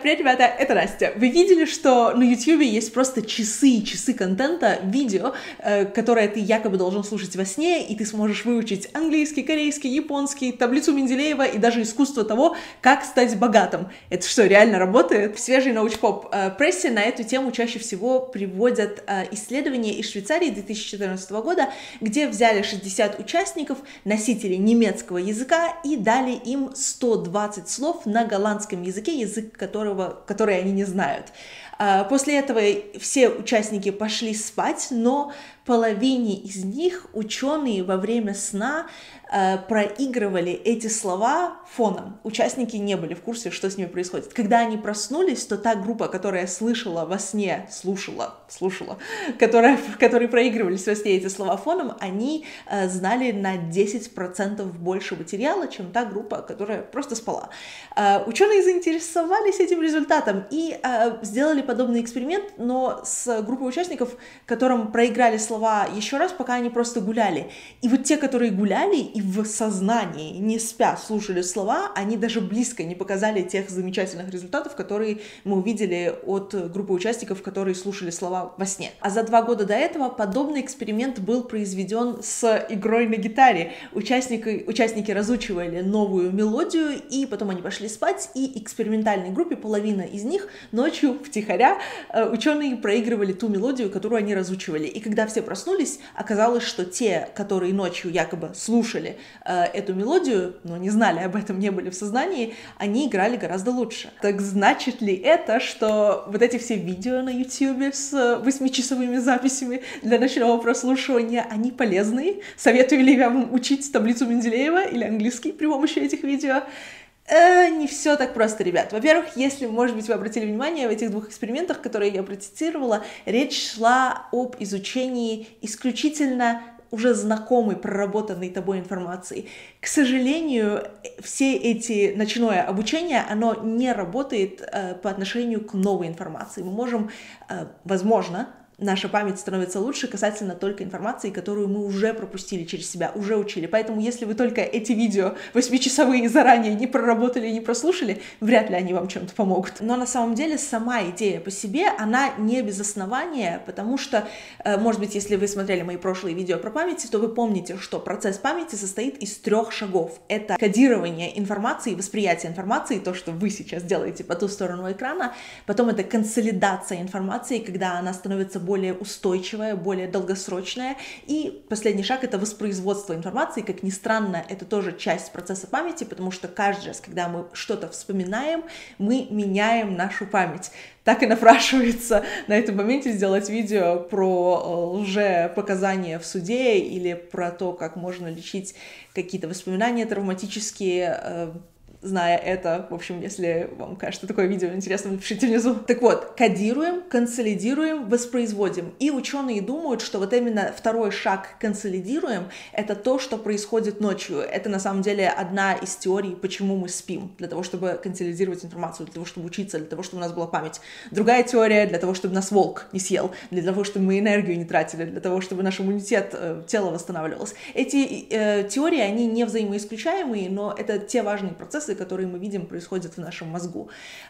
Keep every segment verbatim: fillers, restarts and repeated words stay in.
Привет, ребята, это Настя. Вы видели, что на YouTube есть просто часы и часы контента, видео, э, которое ты якобы должен слушать во сне, и ты сможешь выучить английский, корейский, японский, таблицу Менделеева и даже искусство того, как стать богатым. Это что, реально работает? В свежей научпоп-прессе на эту тему чаще всего приводят э, исследования из Швейцарии две тысячи четырнадцатого года, где взяли шестьдесят участников, носителей немецкого языка, и дали им сто двадцать слов на голландском языке, язык которого которые они не знают. После этого все участники пошли спать, но половине из них ученые во время сна э, проигрывали эти слова фоном. Участники не были в курсе, что с ними происходит. Когда они проснулись, то та группа, которая слышала во сне, слушала, слушала, которая, которые проигрывались во сне эти слова фоном, они э, знали на десять процентов больше материала, чем та группа, которая просто спала. Э, ученые заинтересовались этим результатом и э, сделали подобный эксперимент, но с группой участников, которым проиграли слова еще раз, пока они просто гуляли. И вот те, которые гуляли и в сознании, не спя, слушали слова, они даже близко не показали тех замечательных результатов, которые мы увидели от группы участников, которые слушали слова во сне. А за два года до этого подобный эксперимент был произведен с игрой на гитаре. Участники, участники разучивали новую мелодию, и потом они пошли спать, и экспериментальной группе, половина из них, ночью втихаря ученые проигрывали ту мелодию, которую они разучивали. И когда все проснулись, оказалось, что те, которые ночью якобы слушали э, эту мелодию, но не знали об этом, не были в сознании, они играли гораздо лучше. Так значит ли это, что вот эти все видео на YouTube с восьмичасовыми записями для ночного прослушивания, они полезные? Советую ли я вам учить таблицу Менделеева или английский при помощи этих видео? Э, не все так просто, ребят. Во-первых, если, может быть, вы обратили внимание, в этих двух экспериментах, которые я процитировала, речь шла об изучении исключительно уже знакомой, проработанной тобой информации. К сожалению, все эти ночное обучение, оно не работает э, по отношению к новой информации. Мы можем, э, возможно, наша память становится лучше касательно только информации, которую мы уже пропустили через себя, уже учили. Поэтому, если вы только эти видео восьмичасовые заранее не проработали и не прослушали, вряд ли они вам чем-то помогут. Но на самом деле сама идея по себе, она не без основания, потому что, может быть, если вы смотрели мои прошлые видео про память, то вы помните, что процесс памяти состоит из трех шагов. Это кодирование информации, восприятие информации, то, что вы сейчас делаете по ту сторону экрана. Потом это консолидация информации, когда она становится более более устойчивая, более долгосрочная. И последний шаг — это воспроизводство информации. Как ни странно, это тоже часть процесса памяти, потому что каждый раз, когда мы что-то вспоминаем, мы меняем нашу память. Так и напрашивается на этом моменте сделать видео про лжепоказания в суде или про то, как можно лечить какие-то воспоминания травматические, зная это. В общем, если вам кажется такое видео интересным, напишите внизу. Так вот, кодируем, консолидируем, воспроизводим. И ученые думают, что вот именно второй шаг консолидируем — это то, что происходит ночью. Это на самом деле одна из теорий, почему мы спим. Для того, чтобы консолидировать информацию, для того, чтобы учиться, для того, чтобы у нас была память. Другая теория — для того, чтобы нас волк не съел, для того, чтобы мы энергию не тратили, для того, чтобы наш иммунитет, э, тело восстанавливалось. Эти э, теории, они не взаимоисключаемые, но это те важные процессы, которые мы видим, происходят в нашем мозгу.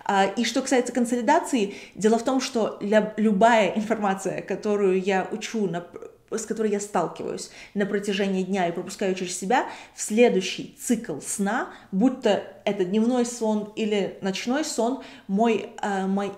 И что касается консолидации, дело в том, что любая информация, которую я учу, с которой я сталкиваюсь на протяжении дня и пропускаю через себя, в следующий цикл сна, будь то это дневной сон или ночной сон, мой, э, мой,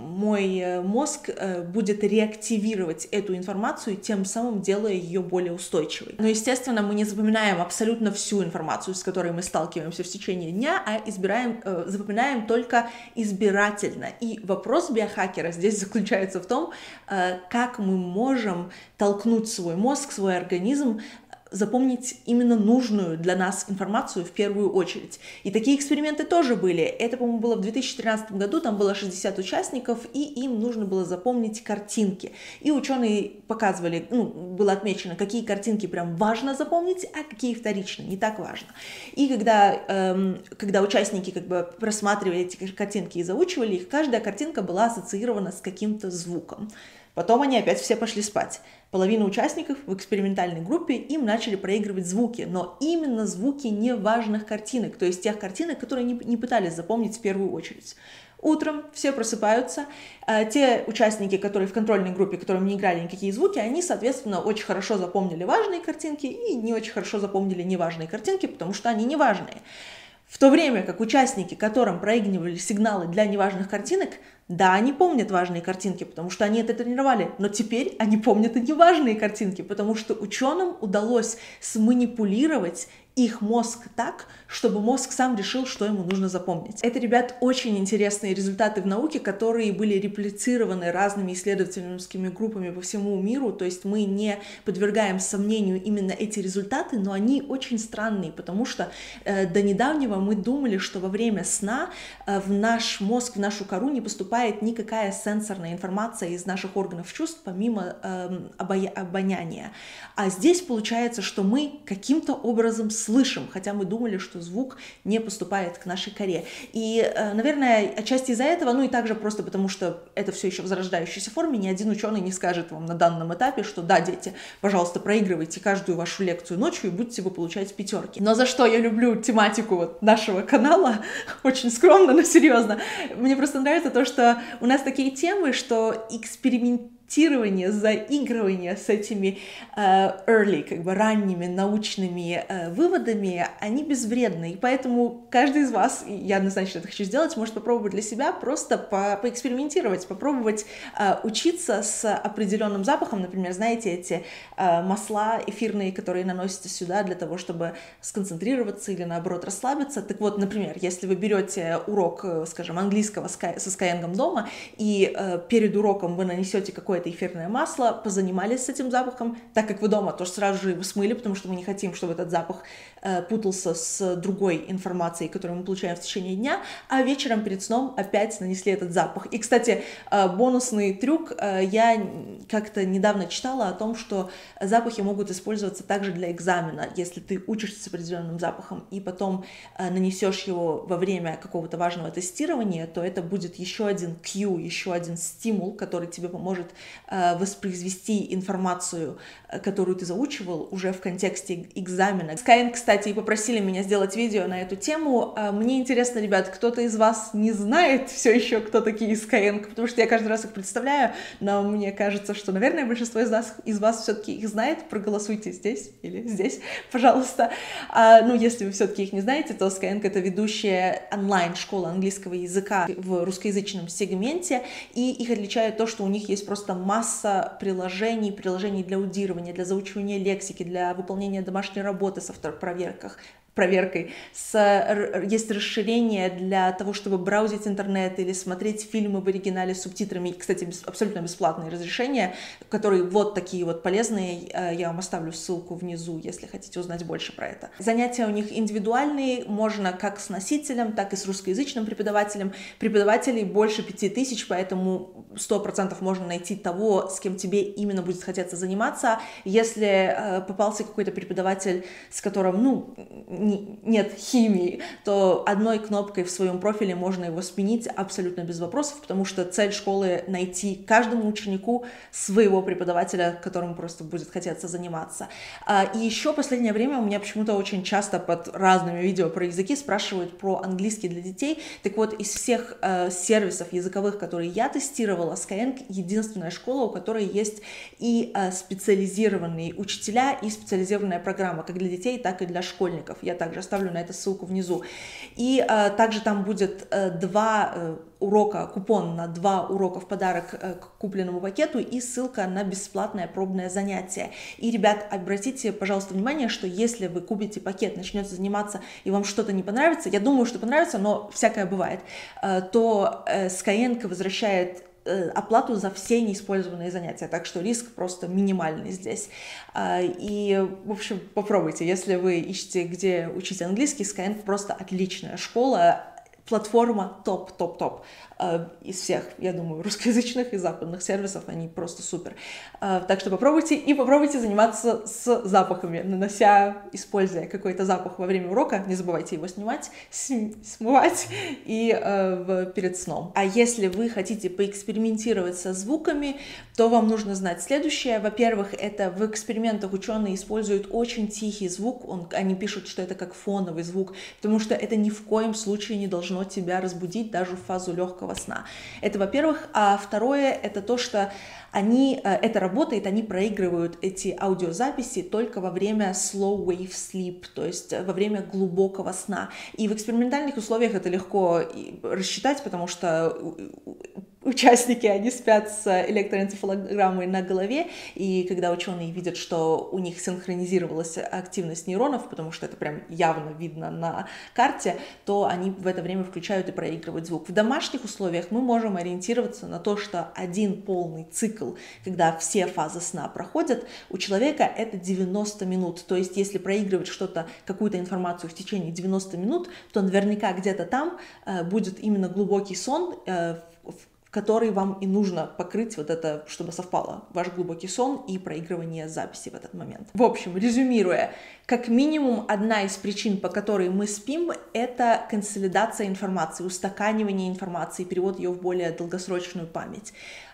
мой мозг э, будет реактивировать эту информацию, тем самым делая ее более устойчивой. Но, естественно, мы не запоминаем абсолютно всю информацию, с которой мы сталкиваемся в течение дня, а избираем, э, запоминаем только избирательно. И вопрос биохакера здесь заключается в том, э, как мы можем толкнуть свой мозг, свой организм, запомнить именно нужную для нас информацию в первую очередь. И такие эксперименты тоже были. Это, по-моему, было в две тысячи тринадцатом году, там было шестьдесят участников, и им нужно было запомнить картинки. И ученые показывали, ну, было отмечено, какие картинки прям важно запомнить, а какие вторично, не так важно. И когда, эм, когда участники как бы просматривали эти картинки и заучивали их, каждая картинка была ассоциирована с каким-то звуком. Потом они опять все пошли спать. Половина участников в экспериментальной группе, им начали проигрывать звуки, но именно звуки неважных картинок, то есть тех картинок, которые не, не пытались запомнить в первую очередь. Утром все просыпаются, те участники, которые в контрольной группе, которым не играли никакие звуки, они, соответственно, очень хорошо запомнили важные картинки и не очень хорошо запомнили неважные картинки, потому что они неважные. В то время как участники, которым проигрывали сигналы для неважных картинок, да, они помнят важные картинки, потому что они это тренировали, но теперь они помнят и неважные картинки, потому что ученым удалось сманипулировать их мозг так, чтобы мозг сам решил, что ему нужно запомнить. Это, ребят, очень интересные результаты в науке, которые были реплицированы разными исследовательскими группами по всему миру, то есть мы не подвергаем сомнению именно эти результаты, но они очень странные, потому что э, до недавнего мы думали, что во время сна э, в наш мозг, в нашу кору не поступает никакая сенсорная информация из наших органов чувств, помимо э, обоя- обоняния. А здесь получается, что мы каким-то образом слышим, хотя мы думали, что звук не поступает к нашей коре. И, наверное, отчасти из-за этого, ну и также просто потому, что это все еще в зарождающейся форме, ни один ученый не скажет вам на данном этапе, что да, дети, пожалуйста, проигрывайте каждую вашу лекцию ночью и будете вы получать пятерки. Но за что я люблю тематику вот нашего канала, очень скромно, но серьезно, мне просто нравится то, что у нас такие темы, что экспериментирование, заигрывание с этими uh, early, как бы ранними научными uh, выводами, они безвредны. И поэтому каждый из вас, я однозначно это хочу сделать, может попробовать для себя просто по поэкспериментировать, попробовать uh, учиться с определенным запахом. Например, знаете, эти uh, масла эфирные, которые наносятся сюда для того, чтобы сконцентрироваться или наоборот расслабиться. Так вот, например, если вы берете урок, скажем, английского со Skyeng дома, и uh, перед уроком вы нанесете какое-то это эфирное масло, позанимались с этим запахом, так как вы дома, то сразу же его смыли, потому что мы не хотим, чтобы этот запах э, путался с другой информацией, которую мы получаем в течение дня, а вечером перед сном опять нанесли этот запах. И, кстати, э, бонусный трюк, э, я как-то недавно читала о том, что запахи могут использоваться также для экзамена, если ты учишься с определенным запахом и потом э, нанесешь его во время какого-то важного тестирования, то это будет еще один кью, еще один стимул, который тебе поможет воспроизвести информацию, которую ты заучивал уже в контексте экзамена. Skyeng, кстати, попросили меня сделать видео на эту тему. Мне интересно, ребят, кто-то из вас не знает все еще, кто такие Skyeng, потому что я каждый раз их представляю, но мне кажется, что, наверное, большинство из вас, из вас все-таки их знает. Проголосуйте здесь или здесь, пожалуйста. Ну, если вы все-таки их не знаете, то Skyeng — это ведущая онлайн-школа английского языка в русскоязычном сегменте, и их отличает то, что у них есть просто масса приложений, приложений для аудирования, для заучивания лексики, для выполнения домашней работы с автопроверках, проверкой. С, есть расширение для того, чтобы браузить интернет или смотреть фильмы в оригинале с субтитрами. Кстати, без, абсолютно бесплатные разрешения, которые вот такие вот полезные. Я вам оставлю ссылку внизу, если хотите узнать больше про это. Занятия у них индивидуальные, можно как с носителем, так и с русскоязычным преподавателем. Преподавателей больше пяти тысяч, поэтому сто процентов можно найти того, с кем тебе именно будет хотеться заниматься. Если э, попался какой-то преподаватель, с которым, ну, нет химии, то одной кнопкой в своем профиле можно его сменить абсолютно без вопросов, потому что цель школы — найти каждому ученику своего преподавателя, которому просто будет хотеться заниматься. И еще в последнее время у меня почему-то очень часто под разными видео про языки спрашивают про английский для детей. Так вот, из всех э, сервисов языковых, которые я тестировала, Skyeng — единственная школа, у которой есть и э, специализированные учителя, и специализированная программа как для детей, так и для школьников. Я также оставлю на это ссылку внизу. И э, также там будет э, два э, урока, купон на два урока в подарок э, к купленному пакету и ссылка на бесплатное пробное занятие. И, ребят, обратите, пожалуйста, внимание, что если вы купите пакет, начнете заниматься и вам что-то не понравится, я думаю, что понравится, но всякое бывает, э, то э, Skyeng возвращает оплату за все неиспользованные занятия, так что риск просто минимальный здесь. И, в общем, попробуйте, если вы ищете, где учить английский, Skyeng просто отличная школа, платформа топ-топ-топ из всех, я думаю, русскоязычных и западных сервисов, они просто супер. Так что попробуйте и попробуйте заниматься с запахами, нанося, используя какой-то запах во время урока, не забывайте его снимать, смывать и э, перед сном. А если вы хотите поэкспериментировать со звуками, то вам нужно знать следующее. Во-первых, это в экспериментах ученые используют очень тихий звук, он, они пишут, что это как фоновый звук, потому что это ни в коем случае не должно должно тебя разбудить даже в фазу легкого сна. Это, во-первых. А второе, это то, что они, это работает, они проигрывают эти аудиозаписи только во время slow wave sleep, то есть во время глубокого сна. И в экспериментальных условиях это легко рассчитать, потому что участники, они спят с электроэнцефалограммой на голове, и когда ученые видят, что у них синхронизировалась активность нейронов, потому что это прям явно видно на карте, то они в это время включают и проигрывают звук. В домашних условиях мы можем ориентироваться на то, что один полный цикл, когда все фазы сна проходят, у человека это девяносто минут. То есть если проигрывать что-то, какую-то информацию в течение девяноста минут, то наверняка где-то там э, будет именно глубокий сон, э, в который вам и нужно покрыть вот это, чтобы совпало ваш глубокий сон и проигрывание записи в этот момент. В общем, резюмируя, как минимум одна из причин, по которой мы спим, это консолидация информации, устаканивание информации, перевод ее в более долгосрочную память.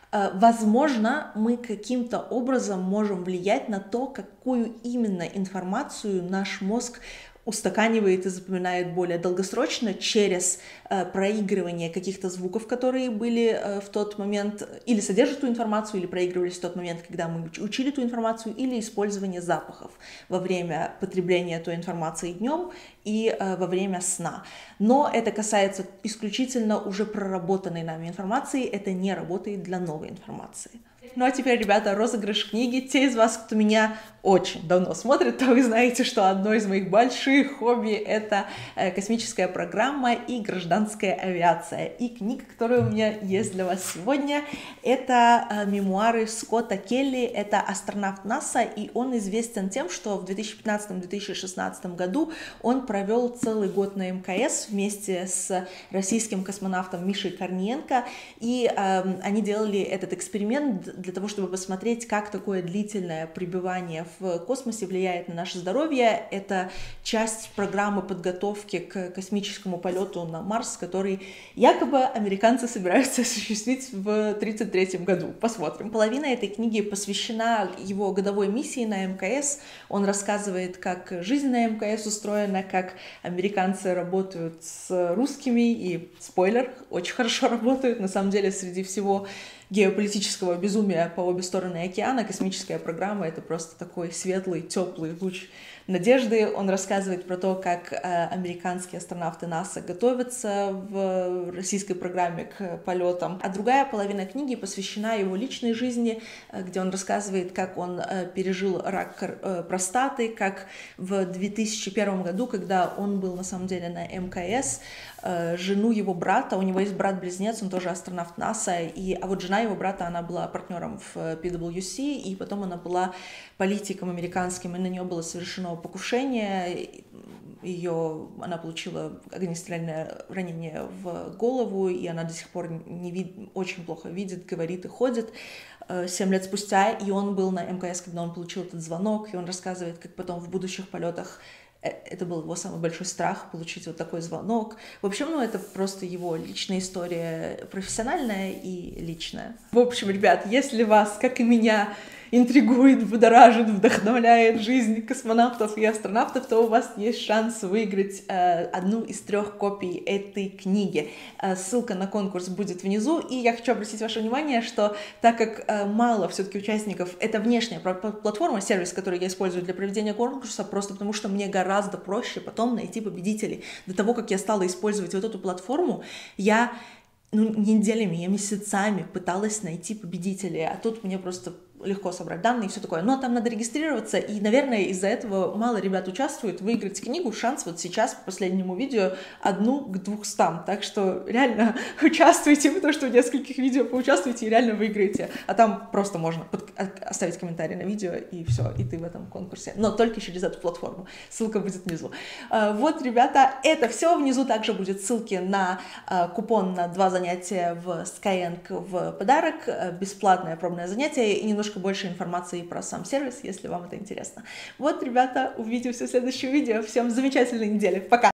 Возможно, мы каким-то образом можем влиять на то, какую именно информацию наш мозг устаканивает и запоминает более долгосрочно через э, проигрывание каких-то звуков, которые были э, в тот момент, или содержат ту информацию, или проигрывались в тот момент, когда мы учили ту информацию, или использование запахов во время потребления той информации днем и э, во время сна. Но это касается исключительно уже проработанной нами информации, это не работает для новой информации. Ну а теперь, ребята, розыгрыш книги. Те из вас, кто меня очень давно смотрит, то вы знаете, что одно из моих больших хобби — это космическая программа и гражданская авиация. И книга, которая у меня есть для вас сегодня, это мемуары Скотта Келли, это астронавт НАСА, и он известен тем, что в две тысячи пятнадцатом — две тысячи шестнадцатом году он провел целый год на эм ка эс вместе с российским космонавтом Мишей Корниенко, и э, они делали этот эксперимент для того, чтобы посмотреть, как такое длительное пребывание в космосе влияет на наше здоровье. Это часть программы подготовки к космическому полету на Марс, который якобы американцы собираются осуществить в тридцать третьем году. Посмотрим. Половина этой книги посвящена его годовой миссии на эм ка эс. Он рассказывает, как жизнь на эм ка эс устроена, как американцы работают с русскими, и, спойлер, очень хорошо работают. На самом деле, среди всего геополитического безумия по обе стороны океана космическая программа — это просто такой светлый, теплый луч надежды. Он рассказывает про то, как э, американские астронавты НАСА готовятся в российской программе к полетам. А другая половина книги посвящена его личной жизни, э, где он рассказывает, как он э, пережил рак э, простаты, как в две тысячи первом году, когда он был на самом деле на эм ка эс, э, жену его брата, у него есть брат-близнец, он тоже астронавт НАСА, и, а вот жена его брата, она была партнером в пи дабл ю си, и потом она была политиком американским, и на нее было совершено покушение, ее, она получила огнестрельное ранение в голову, и она до сих пор не вид, очень плохо видит, говорит и ходит. Семь лет спустя, и он был на эм ка эс, когда он получил этот звонок, и он рассказывает, как потом в будущих полетах это был его самый большой страх — получить вот такой звонок. В общем, ну, это просто его личная история, профессиональная и личная. В общем, ребят, если вас, как и меня, интригует, будоражит, вдохновляет жизнь космонавтов и астронавтов, то у вас есть шанс выиграть э, одну из трех копий этой книги. Э, ссылка на конкурс будет внизу, и я хочу обратить ваше внимание, что так как э, мало все-таки участников, это внешняя платформа, сервис, который я использую для проведения конкурса, просто потому что мне гораздо проще потом найти победителей. До того, как я стала использовать вот эту платформу, я ну, неделями, я месяцами пыталась найти победителей, а тут мне просто легко собрать данные и все такое. Но там надо регистрироваться, и, наверное, из-за этого мало ребят участвуют. Выиграть книгу шанс вот сейчас, по последнему видео, одну к двухстам. Так что реально участвуйте, потому что в нескольких видео поучаствуйте и реально выиграете. А там просто можно под... оставить комментарий на видео, и все, и ты в этом конкурсе. Но только через эту платформу. Ссылка будет внизу. Вот, ребята, это все. Внизу также будет ссылки на купон на два занятия в Skyeng в подарок, бесплатное пробное занятие и немножко больше информации про сам сервис, если вам это интересно. Вот, ребята, увидимся в следующем видео. Всем замечательной недели. Пока!